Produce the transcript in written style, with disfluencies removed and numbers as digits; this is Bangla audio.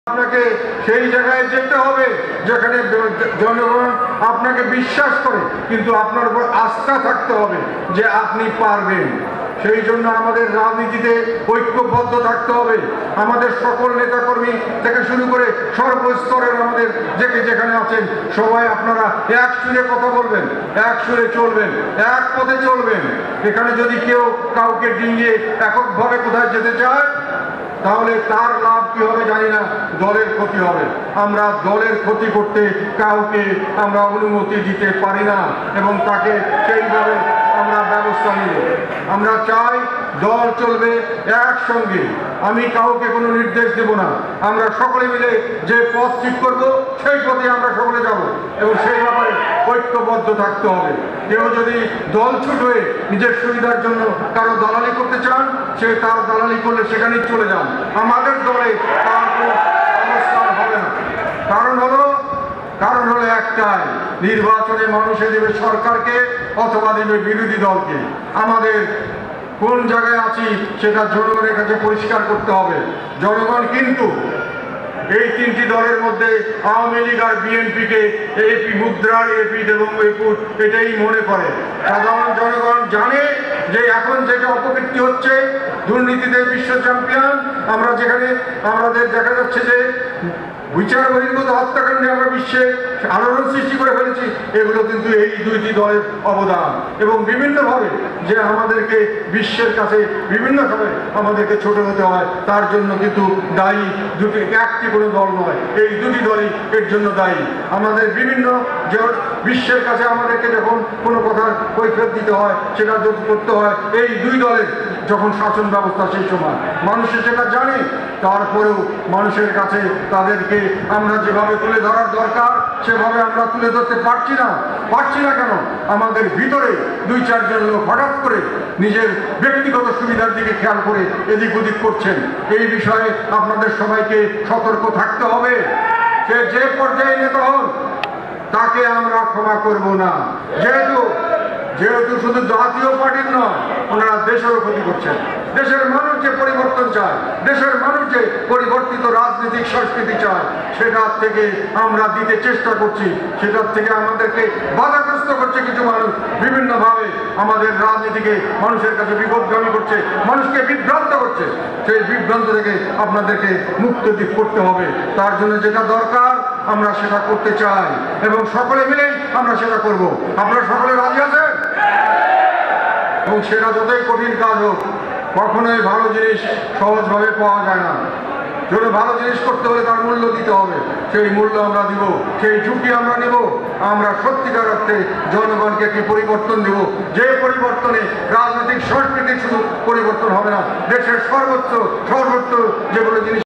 আপনাকে সেই জায়গায় যেতে হবে যেখানে জনগণ আপনাকে বিশ্বাস করে, কিন্তু আপনার উপর আস্থা থাকতে হবে যে আপনি পারবেন। সেই জন্য আমাদের রাজনীতিতে ঐক্যবদ্ধ থাকতে হবে। আমাদের সকল নেতাকর্মী থেকে শুরু করে সর্বস্তরের আমাদের যেখানে আছেন সবাই আপনারা এক সুরে কথা বলবেন, এক সুরে চলবেন, এক পথে চলবেন। এখানে যদি কেউ কাউকে ডিঙিয়ে এককভাবে কোথায় যেতে চায় তাহলে তার লাভ কি হবে জানি না, দলের ক্ষতি হবে। আমরা দলের ক্ষতি করতে কাউকে আমরা অনুমতি দিতে পারি না এবং তাকে সেইভাবে আমরা ব্যবস্থা নিব। আমরা চাই দল চলবে একসঙ্গে। আমি কাউকে কোনো নির্দেশ দেব না। আমরা সকলে মিলে যে পথ ঠিক করব সেই পথে আমরা সকলে যাব এবং সেই ব্যাপারে ঐক্যবদ্ধ থাকতে হবে। কেউ যদি দল ছুট হয়ে নিজের সুবিধার জন্য কারো দালালি করতে চান, সে তার দালালি করলে সেখানেই চলে যান। আমাদের দলে তার কোনো অবস্থান হবে না। কারণ হলো একটাই, নির্বাচনে মানুষে দেবে সরকারকে অথবা দেবে বিরোধী দলকে। আমাদের কোন জায়গায় আছি সেটা জনগণের কাছে পরিষ্কার করতে হবে। জনগণ কিন্তু এই তিনটি দলের মধ্যে আওয়ামী লীগ আর বিএনপিকে এপি মুদ্রার এপিঠ এবং এপুট এটাই মনে করে। সাধারণ জনগণ জানে যে এখন যেটা অপকীর্তি হচ্ছে, দুর্নীতিতে বিশ্ব চ্যাম্পিয়ন আমরা, যেখানে আমাদের দেখা যাচ্ছে যে বিচার বহির্ভূত হত্যাকাণ্ডে আমরা বিশ্বে আলোড়ন সৃষ্টি করে ফেলেছি, এগুলো কিন্তু এই দুইটি দলের অবদান। এবং বিভিন্নভাবে যে আমাদেরকে বিশ্বের কাছে বিভিন্নভাবে আমাদেরকে ছোট হতে হয়, তার জন্য কিন্তু দায়ী দুটি, একটি কোনো দল নয়, এই দুটি দলই এর জন্য দায়ী। আমাদের বিভিন্ন যে বিশ্বের কাছে আমাদেরকে যখন কোনো কথার কৈফিয়ত দিতে হয়, সেটা যদি করতে হয় এই দুই দলের যখন শাসন ব্যবস্থা, সেই সময় মানুষের সেটা জানে। তারপরেও মানুষের কাছে তাদেরকে আমরা যেভাবে তুলে ধরার দরকার সেভাবে আমরা তুলে ধরতে পারছি না। কেন? আমাদের ভিতরে দুই চারজন লোক হঠাৎ করে নিজের ব্যক্তিগত সুবিধার দিকে খেয়াল করে এদিক ওদিক করছেন। এই বিষয়ে আপনাদের সবাইকে সতর্ক থাকতে হবে। সে যে পর্যায়ে নেতা হন তাকে আমরা ক্ষমা করব না। যেহেতু শুধু জাতীয় পার্টির নয়, ওনারা দেশেরও ক্ষতি করছেন। দেশের মানুষ যে পরিবর্তন চায়, দেশের মানুষ যে পরিবর্তিত রাজনৈতিক সংস্কৃতি চায়, সেটার থেকে আমরা দিতে চেষ্টা করছি। সেটার থেকে আমাদেরকে বাধাগ্রস্ত করছে কিছু মানুষ, বিভিন্নভাবে আমাদের রাজনীতিকে মানুষের কাছে বিপদগামী করছে, মানুষকে বিভ্রান্ত করছে। সেই বিভ্রান্ত থেকে আপনাদেরকে মুক্ত দিক করতে হবে। তার জন্য যেটা দরকার আমরা সেটা করতে চাই এবং সকলে মিলেই আমরা সেটা করব। আপনারা সকলে রাজি আছেন? এবং সেটা যতই কঠিন কাজ হোক, কখনোই ভালো জিনিস সহজভাবে পাওয়া যায় না। যদি ভালো জিনিস করতে হলে তার মূল্য দিতে হবে, সেই মূল্য আমরা দিব, সেই ঝুঁকি আমরা নেব। আমরা সত্যিকার অর্থে জনগণকে একটি পরিবর্তন দেব, যে পরিবর্তনে রাজনৈতিক সংস্কৃতির শুধু পরিবর্তন হবে না, দেশের সর্বত্র যেগুলো জিনিস